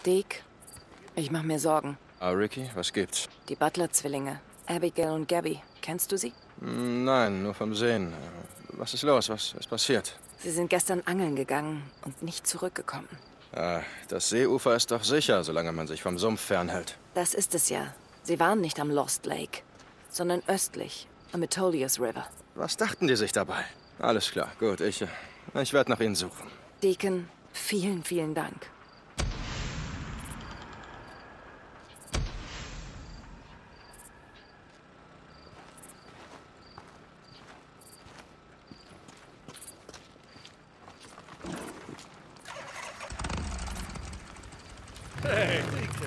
Deke, ich mach mir Sorgen. Ah, Ricky, was gibt's? Die Butler-Zwillinge, Abigail und Gabby. Kennst du sie? Nein, nur vom Sehen. Was ist los? Was ist passiert? Sie sind gestern angeln gegangen und nicht zurückgekommen. Ah, das Seeufer ist doch sicher, solange man sich vom Sumpf fernhält. Das ist es ja. Sie waren nicht am Lost Lake, sondern östlich, am Metolius River. Was dachten die sich dabei? Alles klar, gut, ich werde nach ihnen suchen. Deacon, vielen, vielen Dank. Hey, Deacon.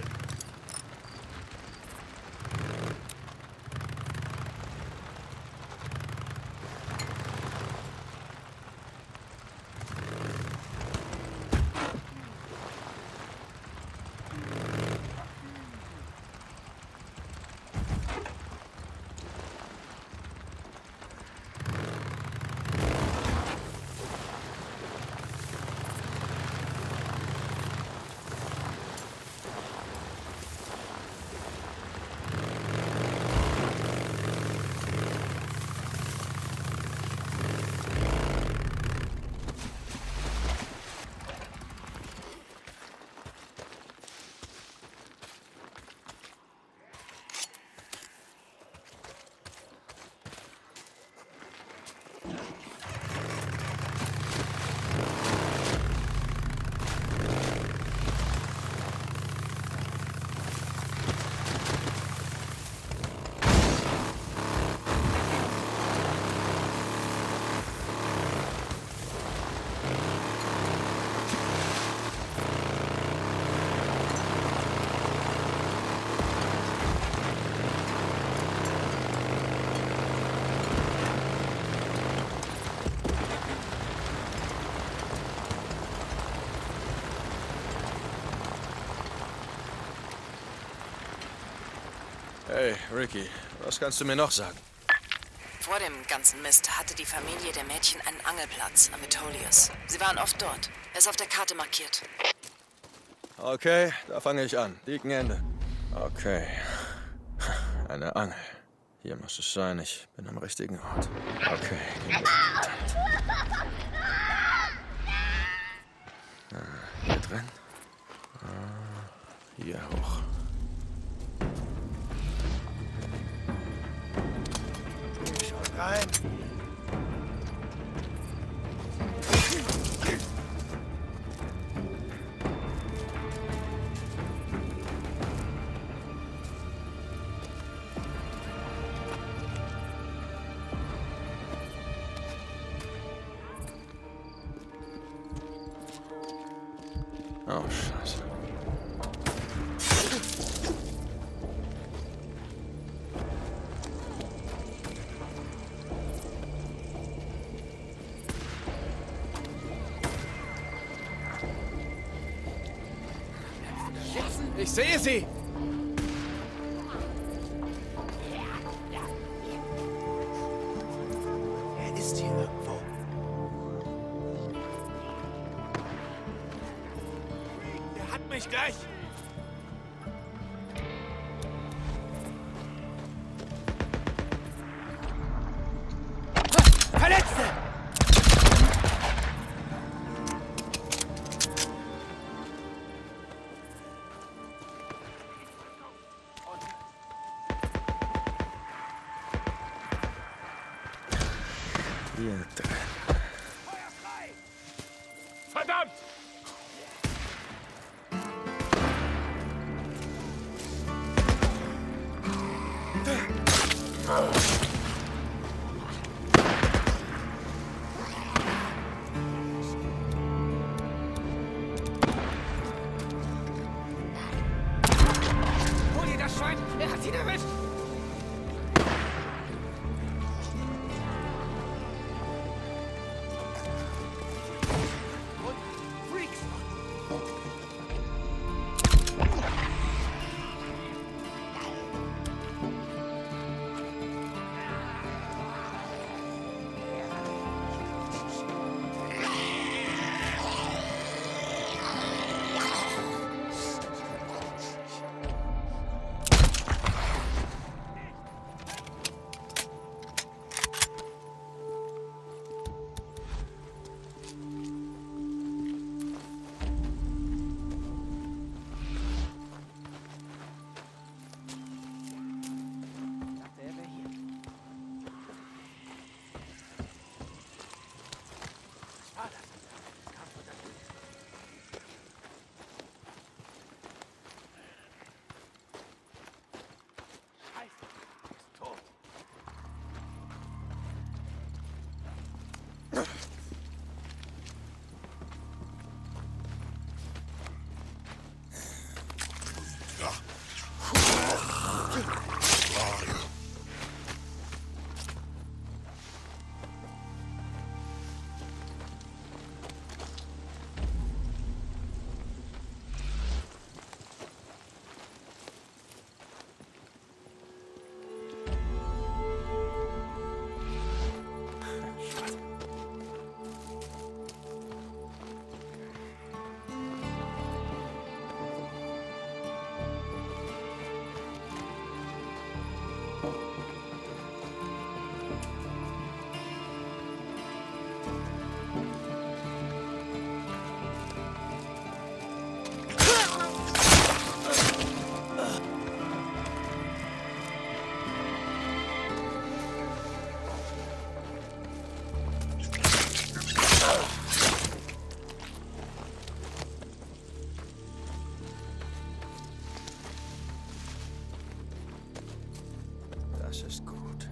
Hey, Ricky, was kannst du mir noch sagen? Vor dem ganzen Mist hatte die Familie der Mädchen einen Angelplatz am Metolius. Sie waren oft dort. Er ist auf der Karte markiert. Okay, da fange ich an. Ende. Okay. Eine Angel. Hier muss es sein, ich bin am richtigen Ort. Okay, gehen wir hier drin. Hier hoch. Schon rein. Oh, Scheiße. Ich sehe sie! Er ist hier irgendwo. Er hat mich gleich! Verletzte! Hier drin. Verdammt! Hol dir das Schwein! Er hat ihn erwischt! Freaks! Das ist gut.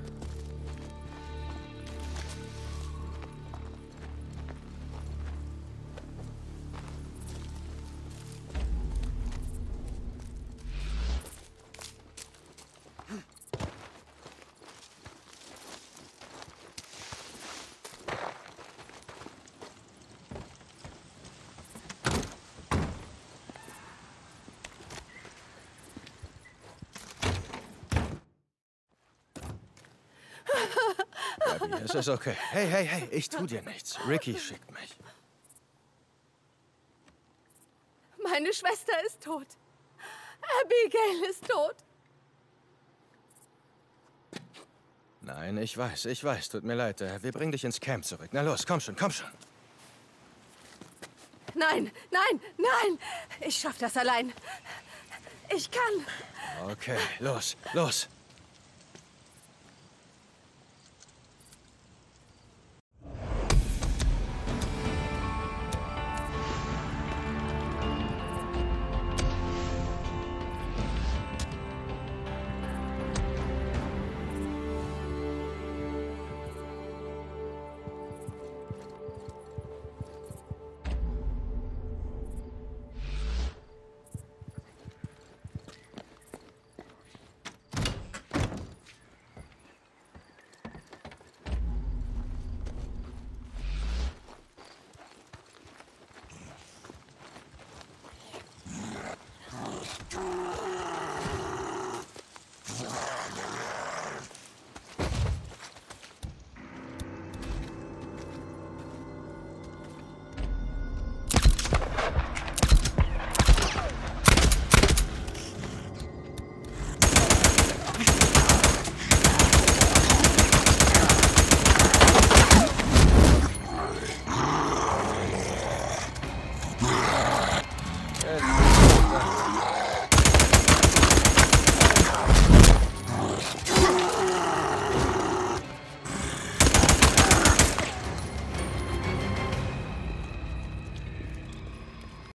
Abby, es ist okay. Hey, hey, hey, ich tu dir nichts. Ricky schickt mich. Meine Schwester ist tot. Abigail ist tot. Nein, ich weiß. Tut mir leid. Wir bringen dich ins Camp zurück. Na los, komm schon, komm schon. Nein, nein, nein! Ich schaff das allein. Ich kann. Okay, los, los.